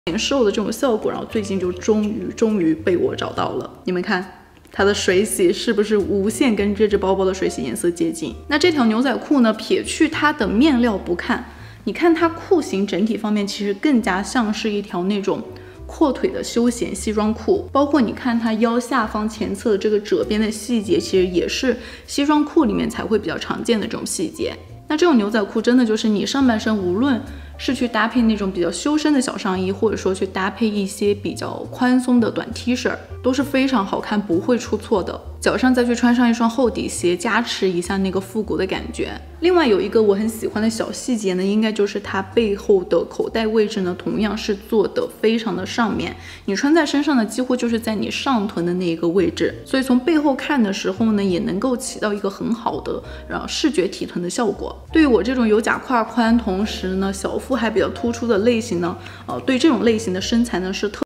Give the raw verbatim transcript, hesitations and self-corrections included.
显瘦的这种效果，然后最近就终于终于被我找到了。你们看它的水洗是不是无限跟这只包包的水洗颜色接近？那这条牛仔裤呢，撇去它的面料不看，你看它裤型整体方面其实更加像是一条那种阔腿的休闲西装裤，包括你看它腰下方前侧的这个褶边的细节，其实也是西装裤里面才会比较常见的这种细节。那这种牛仔裤真的就是你上半身无论是去搭配那种比较修身的小上衣，或者说去搭配一些比较宽松的短 T 恤，都是非常好看，不会出错的。脚上再去穿上一双厚底鞋，加持一下那个复古的感觉。另外有一个我很喜欢的小细节呢，应该就是它背后的口袋位置呢，同样是做的非常的上面，你穿在身上呢，几乎就是在你上臀的那一个位置，所以从背后看的时候呢，也能够起到一个很好的然后视觉提臀的效果。对于我这种有假胯宽，同时呢小腹还比较突出的类型呢，呃，对这种类型的身材呢是特